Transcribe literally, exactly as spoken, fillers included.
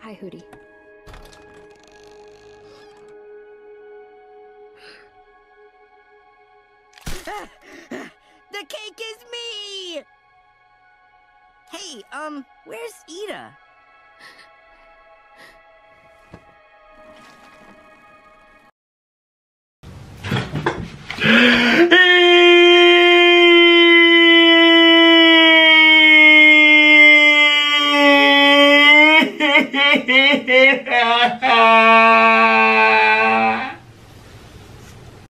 Hi, Hootie. The cake is me! Hey, um, where's Ida?